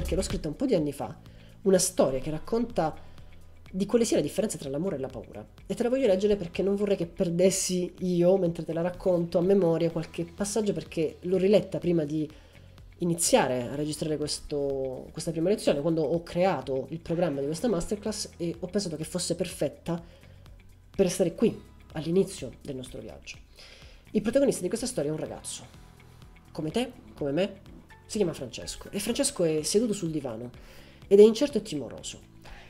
perché l'ho scritta un po' di anni fa, una storia che racconta di quale sia la differenza tra l'amore e la paura. E te la voglio leggere perché non vorrei che perdessi io, mentre te la racconto, a memoria qualche passaggio, perché l'ho riletta prima di iniziare a registrare questa prima lezione, quando ho creato il programma di questa masterclass, e ho pensato che fosse perfetta per stare qui, all'inizio del nostro viaggio. Il protagonista di questa storia è un ragazzo, come te, come me, si chiama Francesco, e Francesco è seduto sul divano ed è incerto e timoroso.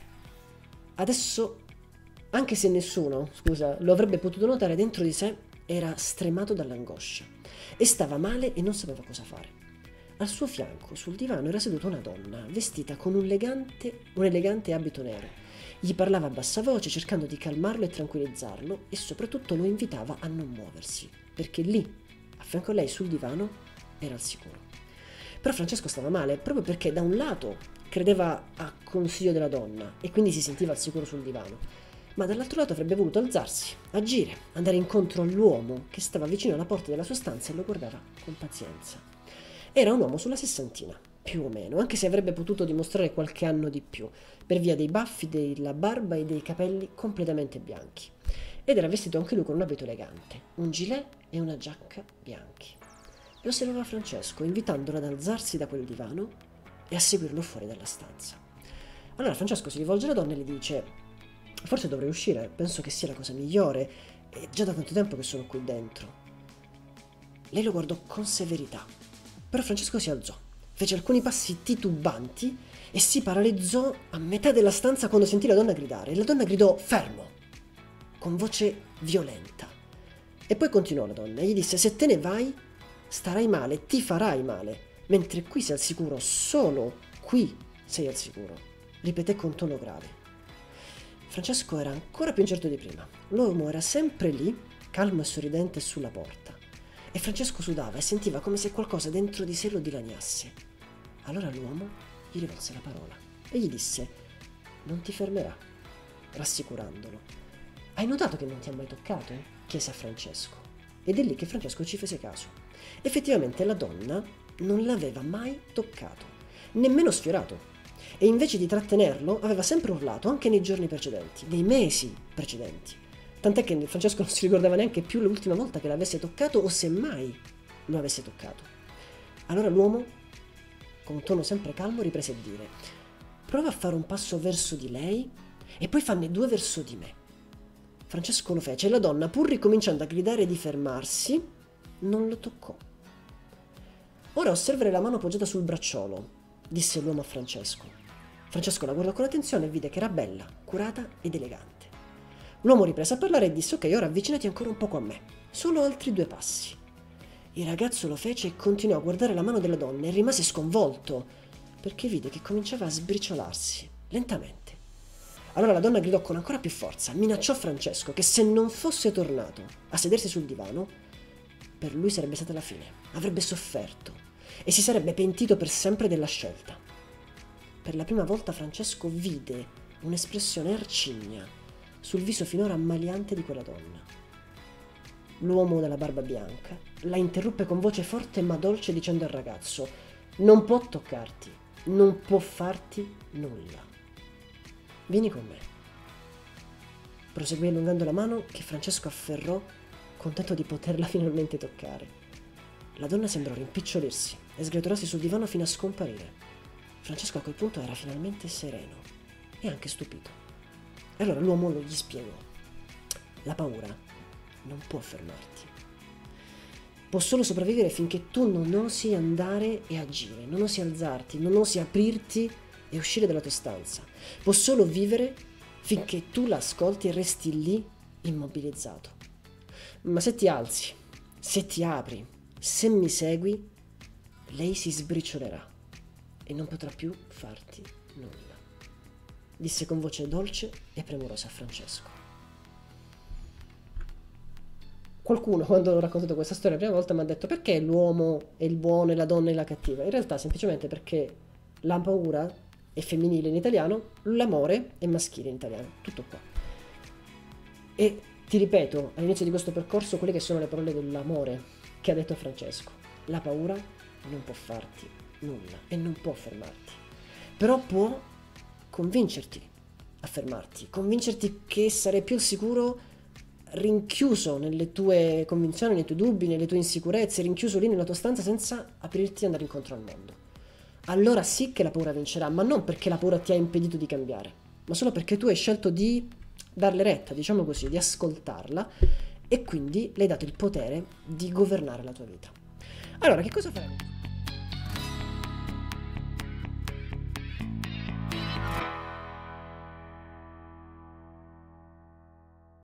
Adesso, anche se nessuno, scusa, lo avrebbe potuto notare, dentro di sé era stremato dall'angoscia e stava male e non sapeva cosa fare. Al suo fianco, sul divano, era seduta una donna, vestita con un elegante abito nero. Gli parlava a bassa voce, cercando di calmarlo e tranquillizzarlo, e soprattutto lo invitava a non muoversi, perché lì, a fianco a lei sul divano, era al sicuro. Però Francesco stava male, proprio perché da un lato credeva a consiglio della donna e quindi si sentiva al sicuro sul divano, ma dall'altro lato avrebbe voluto alzarsi, agire, andare incontro all'uomo che stava vicino alla porta della sua stanza e lo guardava con pazienza. Era un uomo sulla sessantina, più o meno, anche se avrebbe potuto dimostrare qualche anno di più, per via dei baffi, della barba e dei capelli completamente bianchi. Ed era vestito anche lui con un abito elegante, un gilet e una giacca bianchi. E osservava Francesco, invitandolo ad alzarsi da quel divano e a seguirlo fuori dalla stanza. Allora Francesco si rivolge alla donna e le dice: forse dovrei uscire, penso che sia la cosa migliore, è già da tanto tempo che sono qui dentro. Lei lo guardò con severità, però Francesco si alzò, fece alcuni passi titubanti e si paralizzò a metà della stanza quando sentì la donna gridare, e la donna gridò fermo, con voce violenta. E poi continuò la donna e gli disse: se te ne vai starai male, ti farai male, mentre qui sei al sicuro, solo qui sei al sicuro, ripeté con tono grave. Francesco era ancora più incerto di prima. L'uomo era sempre lì, calmo e sorridente sulla porta, e Francesco sudava e sentiva come se qualcosa dentro di sé lo dilaniasse. Allora l'uomo gli rivolse la parola e gli disse: non ti fermerà, rassicurandolo. Hai notato che non ti ha mai toccato? Chiese a Francesco. Ed è lì che Francesco ci fece caso. Effettivamente la donna non l'aveva mai toccato, nemmeno sfiorato, e invece di trattenerlo aveva sempre urlato, anche nei giorni precedenti, nei mesi precedenti. Tant'è che Francesco non si ricordava neanche più l'ultima volta che l'avesse toccato o se mai lo avesse toccato. Allora l'uomo, con un tono sempre calmo, riprese a dire: prova a fare un passo verso di lei e poi fanne due verso di me. Francesco lo fece e la donna, pur ricominciando a gridare di fermarsi, non lo toccò. Ora osservare la mano appoggiata sul bracciolo, disse l'uomo a Francesco. Francesco la guardò con attenzione e vide che era bella, curata ed elegante. L'uomo riprese a parlare e disse: ok, ora avvicinati ancora un poco a me, solo altri 2 passi. Il ragazzo lo fece e continuò a guardare la mano della donna e rimase sconvolto, perché vide che cominciava a sbriciolarsi, lentamente. Allora la donna gridò con ancora più forza, minacciò Francesco che se non fosse tornato a sedersi sul divano, per lui sarebbe stata la fine, avrebbe sofferto e si sarebbe pentito per sempre della scelta. Per la prima volta Francesco vide un'espressione arcigna sul viso finora ammaliante di quella donna. L'uomo dalla barba bianca la interruppe con voce forte ma dolce dicendo al ragazzo: non può toccarti, non può farti nulla. Vieni con me. Proseguì allungando la mano che Francesco afferrò, contento di poterla finalmente toccare. La donna sembrò rimpicciolirsi e sgretolarsi sul divano fino a scomparire. Francesco a quel punto era finalmente sereno e anche stupito. E allora l'uomo gli spiegò: la paura non può fermarti. Può solo sopravvivere finché tu non osi andare e agire, non osi alzarti, non osi aprirti e uscire dalla tua stanza. Può solo vivere finché tu l'ascolti e resti lì immobilizzato. Ma se ti alzi, se ti apri, se mi segui, lei si sbriciolerà e non potrà più farti nulla, disse con voce dolce e premurosa a Francesco. Qualcuno, quando ho raccontato questa storia la prima volta, mi ha detto: perché l'uomo è il buono e la donna è la cattiva? In realtà semplicemente perché la paura è femminile in italiano, l'amore è maschile in italiano, tutto qua. E ti ripeto all'inizio di questo percorso quelle che sono le parole dell'amore che ha detto Francesco: la paura non può farti nulla e non può fermarti. però può convincerti a fermarti, convincerti che sarai più al sicuro rinchiuso nelle tue convinzioni, nei tuoi dubbi, nelle tue insicurezze, rinchiuso lì nella tua stanza senza aprirti e andare incontro al mondo. Allora sì che la paura vincerà, ma non perché la paura ti ha impedito di cambiare, ma solo perché tu hai scelto di darle retta, diciamo così, di ascoltarla e quindi le hai dato il potere di governare la tua vita. Allora, che cosa faremo?